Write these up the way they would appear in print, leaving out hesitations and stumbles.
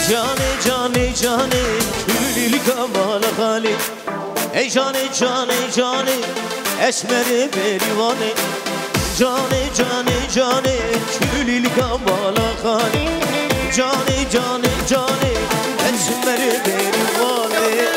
جانه جانه جانه گلی کمال خالی ای جانه جانه جانه اسمر بریوانه جانه جانه جانه گلی کمال خالی جانه جانه جانه اسمر بریوانه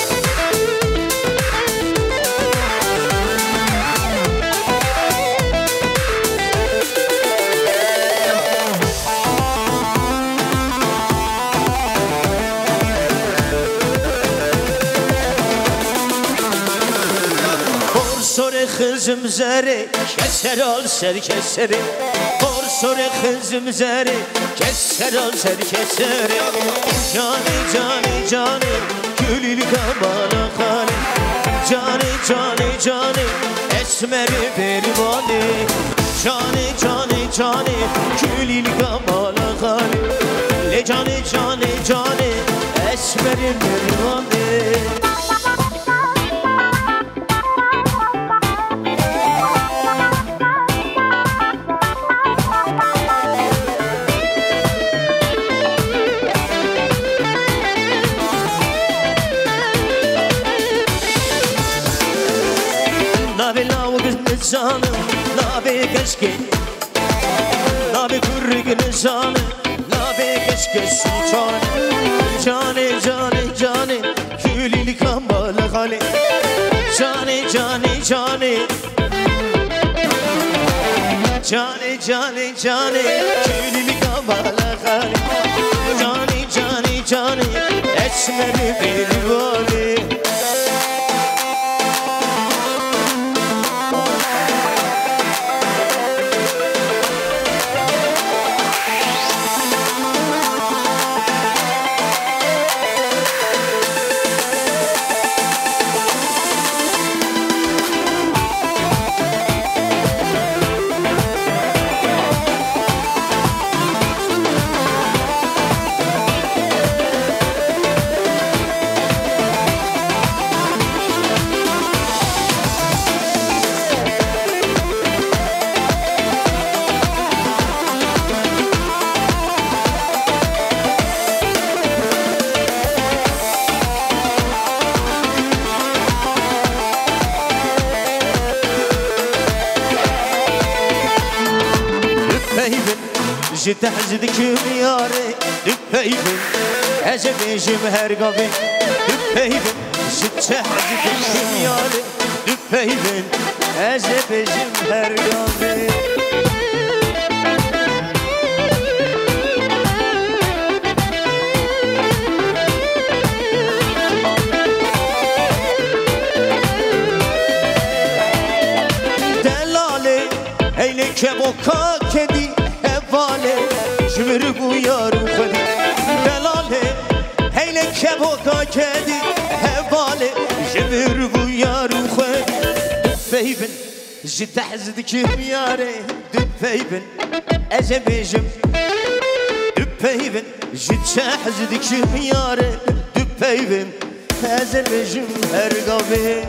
Kızım zere keser al ser kesere Bor sore kızım zere keser al ser kesere Cane cane cane gülül kamala khali Cane cane cane esmer pervane Cane cane cane gülül kamala khali Le cane cane cane esmer pervane Canım, nabe keşke Nabe kurruk nizanı Nabe keşke sultan Cane cane cane Külili kambal hali Cane cane cane Cane cane cane Külili kambal hali Cane cane cane Esmeri pervane تحزدك مياري دبيبن أجبيجم هرقبي دبيبن تحزدك مياري دبيبن أجبيجم هرقبي دلالي هيلك بوكا كدي جمر بو یارو خودی دلاله هیله کبوکا کدی هواله جمر بو یارو خودی دفیبن جد حزد کم یاره دفیبن ازبیجم دفیبن جد حزد کم یاره دفیبن ازبیجم هرگاوی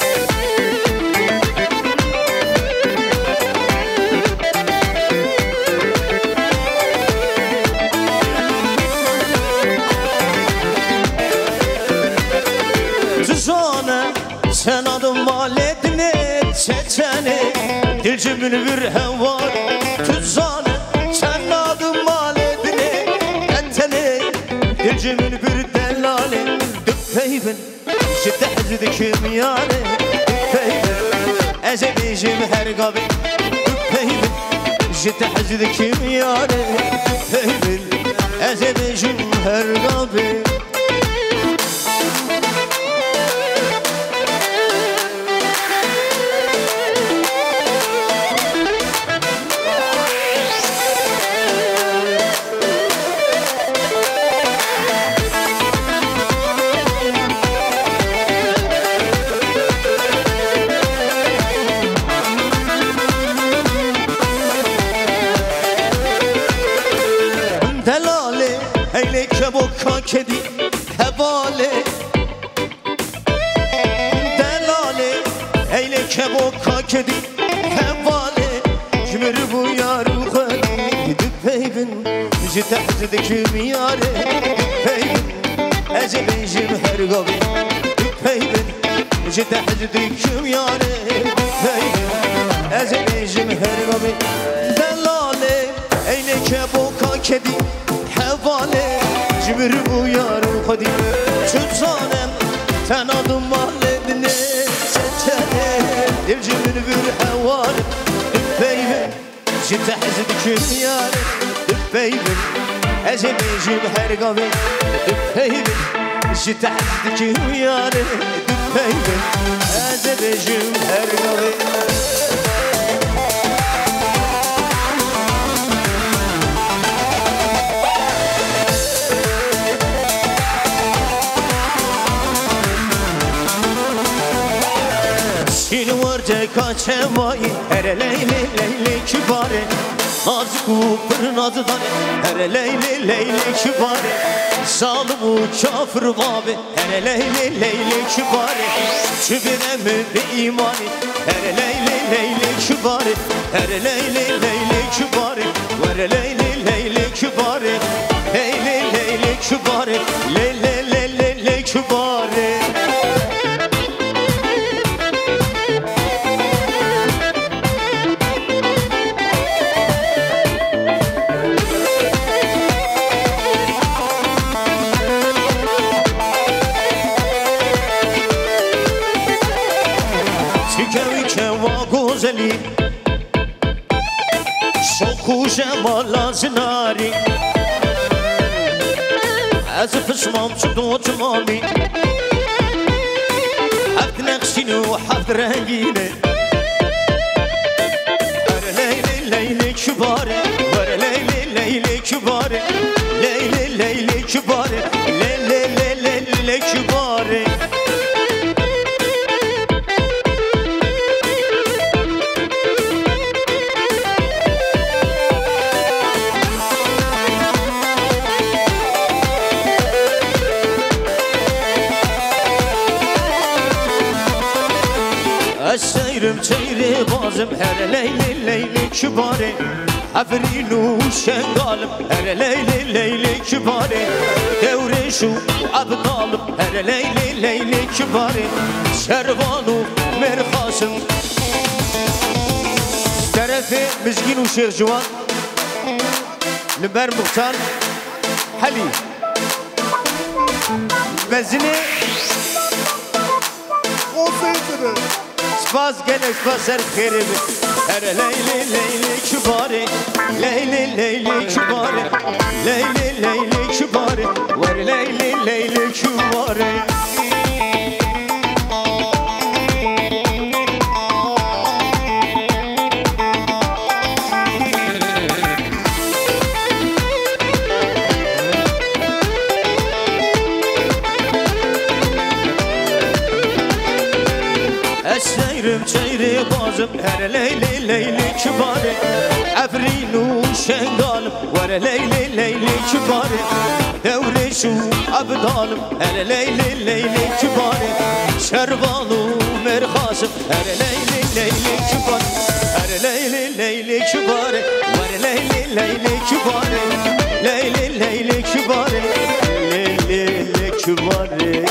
Sen adım valedine çeçene Dilcimin bir hevan tuzane Sen adım valedine etene Dilcimin bir delale Düppeyben Cidde hezdikim yani Düppeyben Ezebicim her gabi Düppeyben Cidde hezdikim yani Düppeyben Ezebicim her gabi کدی هواله دلاله ایله کبوکا کدی هواله جمر بو یارو خودی دپیبن جتحزد کمیاره از بیجم هر گاوی پیبن جد حزدی کم یاره پیبن از بیجم هر گاوی دلاله اینه که بوکا کدی حواله جبر بو یارو خودی چون زانم تنادم مالدنه ستنه دل جبر بر حواله پیبن جد حزدی کم یاره پیبن از بیجم هر گاوی پیبن جد حزدی کم یاره پیبن از بیجم هر گاوی ورده کاچه مایی هر لیلی لیلی کباره نازکو پر ناز داره هر لیلی لیلی کباره ظالم و کافر بابه هر لیلی لیلی کباره چه برم به ایمانی هر لیلی لیلی کباره هر لیلی لیلی کباره ور لیلی لیلی کباره لیلی لیلی کباره لیلی لیلی کباره شوخوش مالا زناری از فشمام شدو تمامی حفت نقشين وحفت رنگینه ور لیلی لیلی کباره ور لیلی لیلی کباره لیلی لیلی کباره لیلی لیلی کباره سیرم چیره بازم هر لیلی لیلی کباره افرین و شنگالم هر لیلی لیلی کباره دورش و ابطالم هر لیلی لیلی کباره شروان و مرخاسم طرف مزگین و شیخ جوان لبر مختار حلی مزنه Olsaydı Spas gene spas her kheri her leyli leyli kibari leyli leyli kibari leyli leyli kibari ver leyli leyli kibari سیرم چیره بازم هر لیلی لیلی کباره افرین و شنگالم ور لیلی لیلی کباره دورش و ابدالم هر لیلی لیلی کباره شروان و مرخاسم هر لیلی لیلی کباره هر لیلی لیلی کباره ور لیلی لیلی کباره لیلی لیلی کباره لیلی لیلی کباره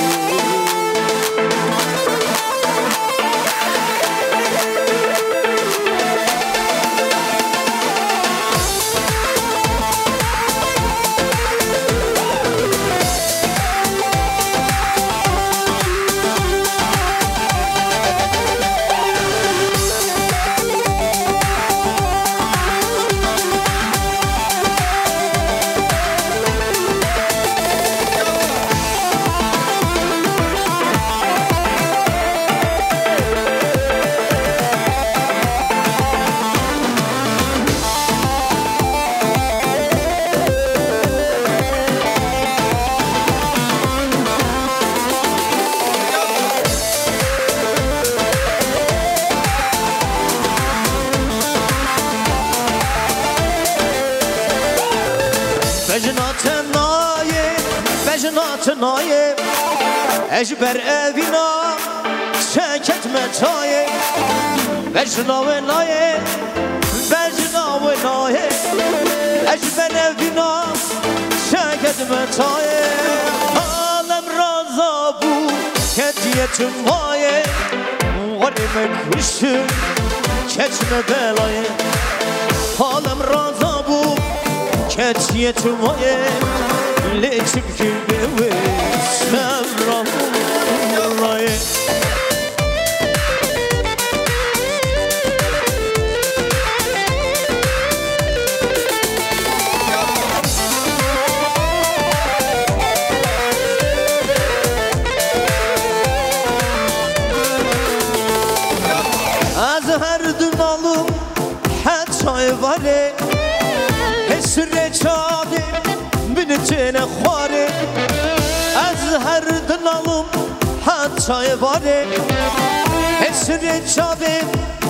نایه اجبر اوینا شکت متایه بجناو نایه بجناو نایه اجبر اوینا شکت متایه yetim vaye Varime kuşum keçme belaya Halem raza bu keç yetim vaye Leçim gibi semram vaye vale Esre çavi binetine khare Az her dınalım hatta vale Esre çavi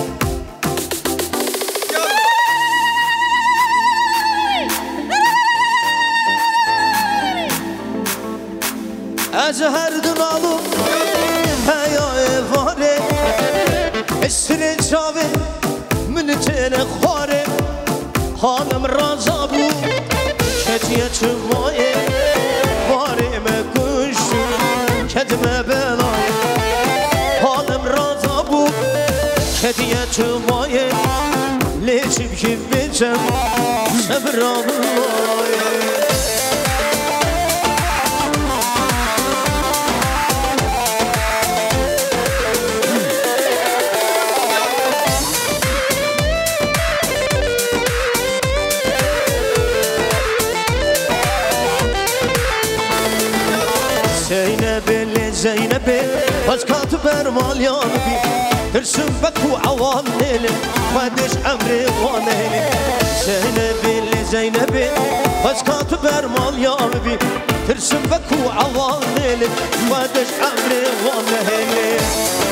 Az her dınalım hayal vale Esre çavi binetine khare Hanım raza bu Kediye çıvayı Varime kuşu Kedime belayı Hanım raza bu Kediye çıvayı Leçim gibi cem Sebrallayı Zeynep'e Başkatı bermal yanbi Hırsın beku avan elim Kardeş emri van elim Zeynep'e Başkatı bermal yanbi Hırsın beku avan elim Kardeş emri van elim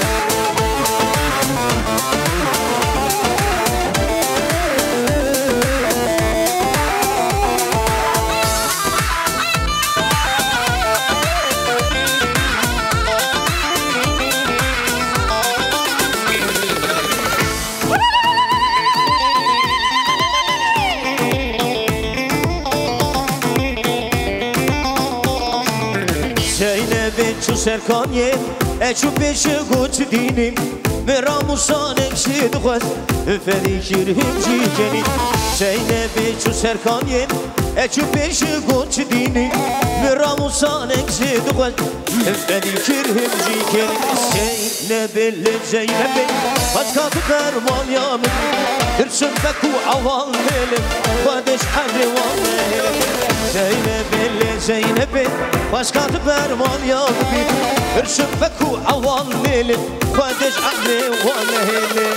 Çu serkanye Eçu peşi guç dinim Meramusan ekşid khaz Fedikir himci kenim Zeynep'i çu serkanye Eçu peşi guç dinim Meramusan ekşid khaz Fedikir himci kenim Zeynep'i Başkatı berman yanım Hırsın beku aval elim Kardeş emri van elim Zeynep'e Başkatı berman yanım Hırsın beku aval elim Kardeş emri van elim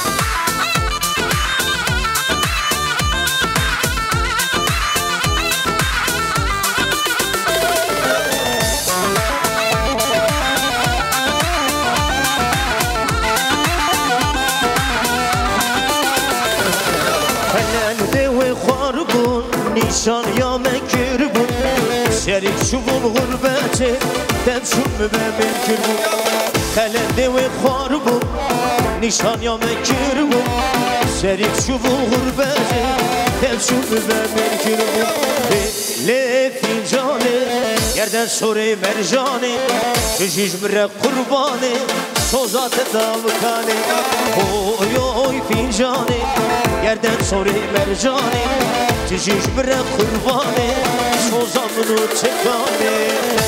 Nişan ya mekir bu Şerik şubun gurbeti Demşum ve mekir bu Kalende ve khar bu Nişan ya mekir bu Şerik şubun gurbeti Demşum ve mekir bu Le fincanı Yerden soruy mercanı Cicmre kurbanı Sozat davkanı Oy oy fincanı Yerden soruy mercanı Cicmre kurbanı Sozamını çekanı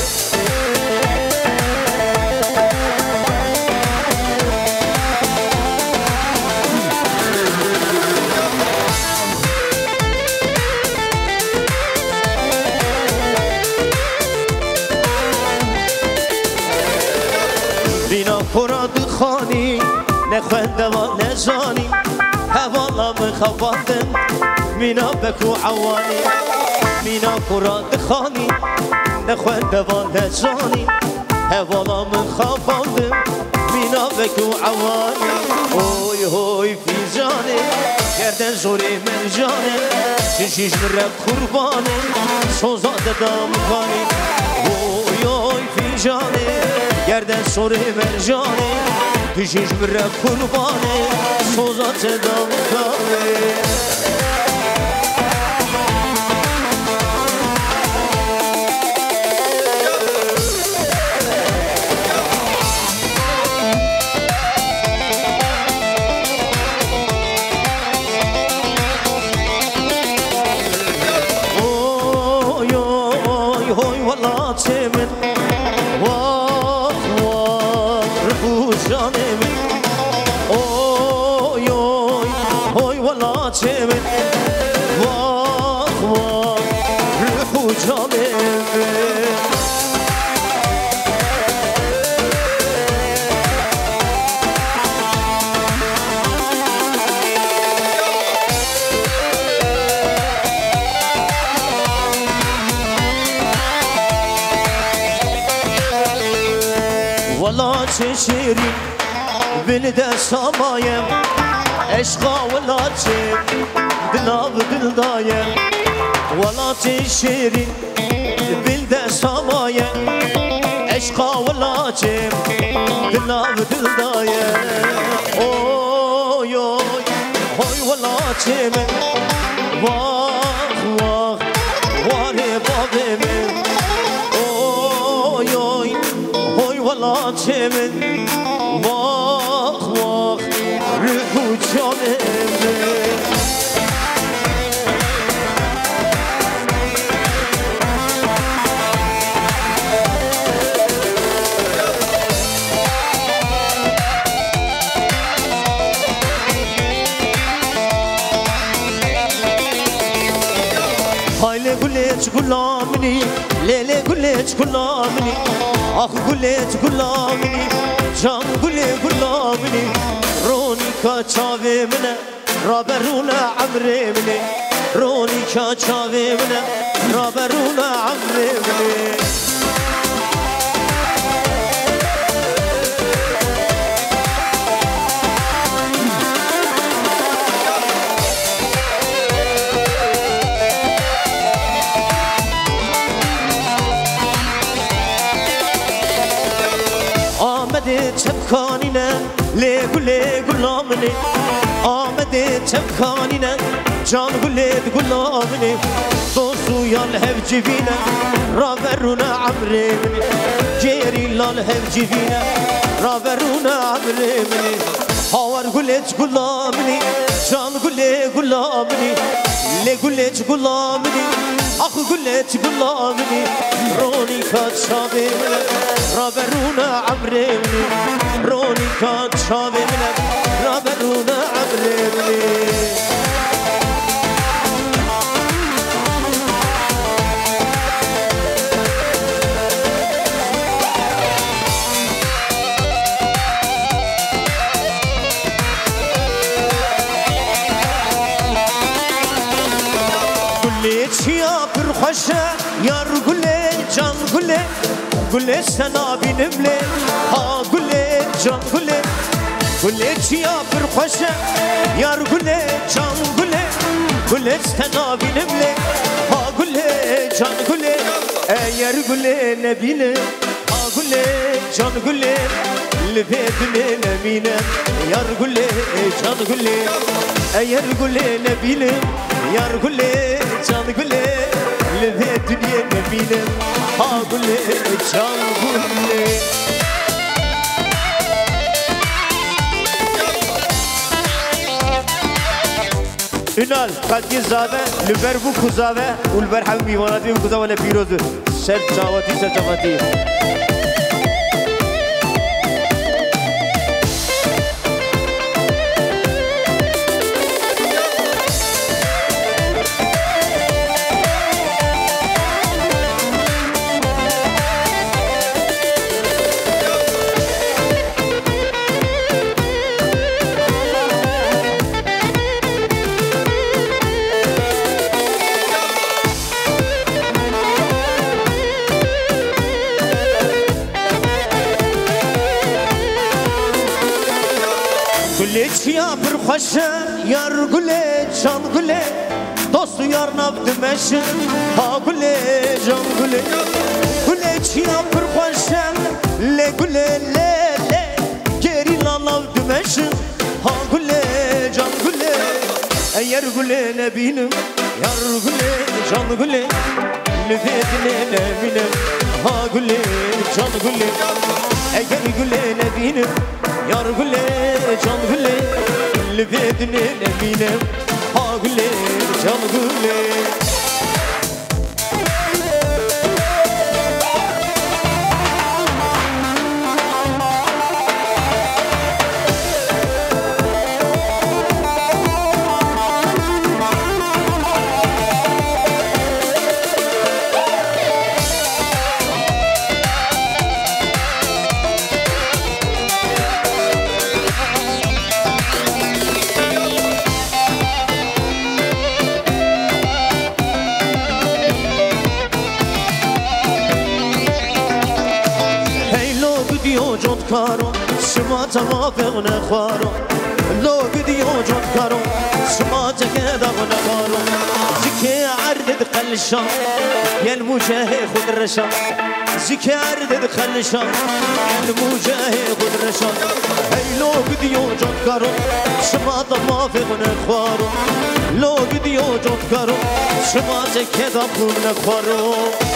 Bina koradı khani Ne khwende wa ne zani Hevala mı khavatın Mina beku awani Mina koradı khani Ne khwende wa ne zani Hevala mı khavatın Mina beku awani Oy oy fizani Yerden zori mercani Cicmre kurbanı Sozade damgani Oy oy fizani Yerden soru mercani Cicmre kurbanı Sozat damgani والله من واخ واخ رفو جاني من اوي اوي اوي والله من واخ واخ رفو جاني من والله شيرين بنده سمايم عشقا ولا دلا بدل دايم والله شيرين بنده سمايم عشقا ولا دلا بدل دايم اوي اوي اوي والله من واخ واخ واري بابي من اوي اوي والله من واخ واخ رفو جاني هايلي قلت غلامني ليلي قلت غلامني اخ قلت غلامني جان قلت غلامني روني كاتشافي منه رابرونا عمري مني روني كاتشافي منه رابرونا عمري مني تبكانينا ليه غلامني آمده تبكانينا جان قلت غلامني دوستو يالهب جبينا رابرونا عمري مني جيري لالهب جبينا رابرونا عمري مني هاور قلت غلامني جان قلت غلامني ليه قلت غلامني اخو قلت غلامني روني كاتشافي منه رابرونا عمري مني روني كاتشافي منه رابرونا عمري مني قلت يا برخشة يا رجلي جان قلي قلت سنا بنملي ها قلي جان قلي قلت يا برخشة يا رجلي جان قلي قلت سنا بنملي ها قلي جان قلي يا رجلي نبينا ها قلي جان قلي لبيتني نبينا يا رجلي جان قلي يا رجلي نبينا يا رجلي جان قلي لبيتني نبينا ها قلي جان قلي ünal Katki Zade, Lüberbu Kuzave, Ulberham Mivanati Kuzavane Pirozu, Ser Chavati, Ser Chavati. Gülüç ya bir hoşa yar güle can güle dostu yar nabdı meşin ha güle can güle Gülüç ya bir hoşa le güle le le geri nabdı meşin ha güle can güle Eğer güle ne bilim yar güle can güle lüfetine ne bilim ha güle can güle Eğer güle ne bilim yar güle can güle lüfetine ne bilim ha güle can güle کارو شما توافق نخوارو لو بدي وجود كارو سماجك كذا ونخارو زكي عرض قلشان يا المجاهد خد الرشان زكي عرض قلشان يا المجاهد خد الرشان هي لو بدي وجود كارو سما توافق نخوارو لو بدي وجود كارو سماجك كذا ونخارو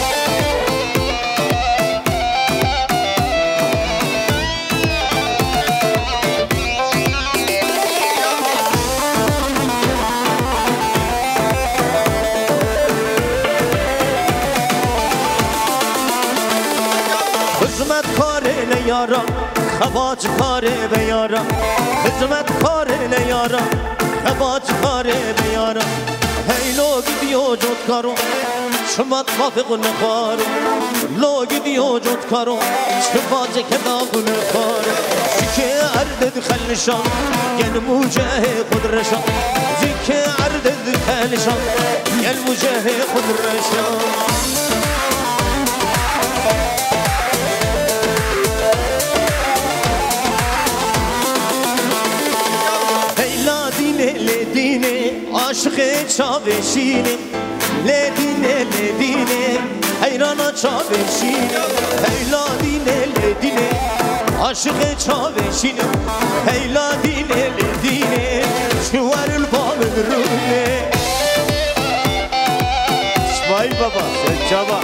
خدمت کاره نیارم خواج کاره بیارم خدمت کاره نیارم خواج کاره بیارم هیلو گیدی وجود کارو شما توافق نخوارو لو گیدی وجود کارو شما کتاب نخوارو زکه عرض خلشان ین مجاهد خود رشان زکه عرض خلشان ین مجاهد خود رشان لدینه عاشق چاوشینه لدینه حیرانا چاوشینه لدینه عاشق چاوشینه لدینه شوار الباب رونه اسماعیل بابا سجابا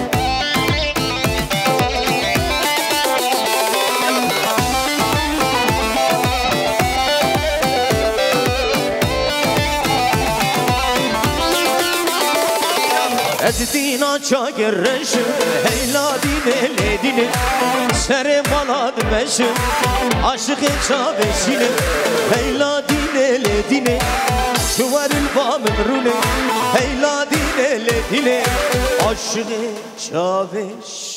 از دینا چاگر رشم هیلا دینه لدینه سر بالاد مشم عاشق چاوشینه هیلا دینه لدینه شوار البام رونه هیلا دینه لدینه عاشق چاوشینه